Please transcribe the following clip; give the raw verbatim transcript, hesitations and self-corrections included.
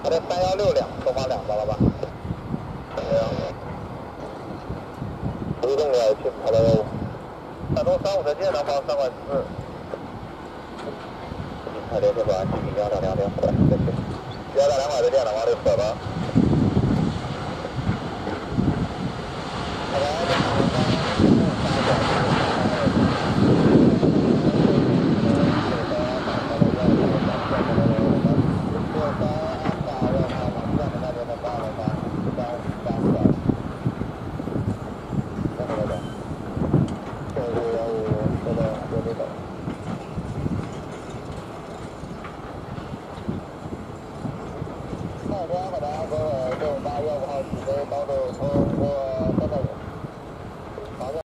他在三幺六两，东方两，八八八。对啊。移动了，去跑到幺五。山东三五再见，南方三管四。快联系吧，七零幺两两两，过来，再见。幺两两百再见，南方六四八。